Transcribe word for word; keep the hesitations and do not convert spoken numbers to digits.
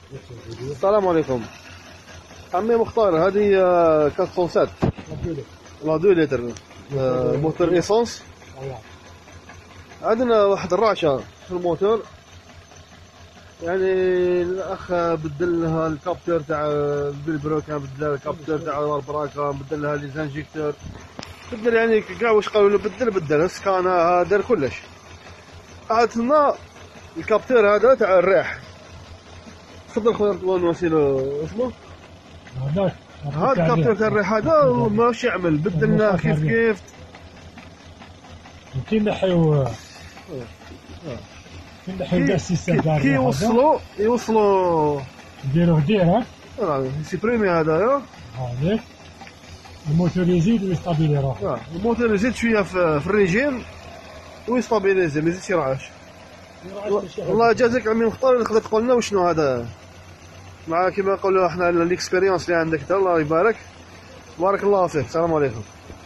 السلام عليكم عمي مختار. هذه أربعمية وسبعة لا اثنين لتر آه، موتور ايسونس. عندنا واحد الرعشه في الموتور، يعني الاخ بدل لها الكابتور تاع البرو، كان بدل لها الكابتور تاع البراكه، بدل لها لي زانجيكتور، بدل يعني كاع واش قالوا له بدل بدل سكانا دار كلش. عاد لنا الكابتور هذا تاع الريح. تفضل خويا رضوان وسيلو اسمه هذا الكابتور تاع الريح هذا ماشي يعمل، بدلناه كيف كيف. كي نحيو كي نحيو كاع السيستم تاع كي يوصلوا يوصلوا نديروه دير ها راه سيبريمي هذايا. هذاك الموتور يزيد ويستابيلي روحه. اه الموتور يزيد شويه في, في الريجيم ويستابيليزي، ما يزيدش يرعش. والله يجازيك عمي مختار اللي خذت تقول لنا وشنو هذا، مع كيما نقولوا احنا الاكسبيريونس اللي عندك. الله يبارك، بارك الله فيك. السلام عليكم.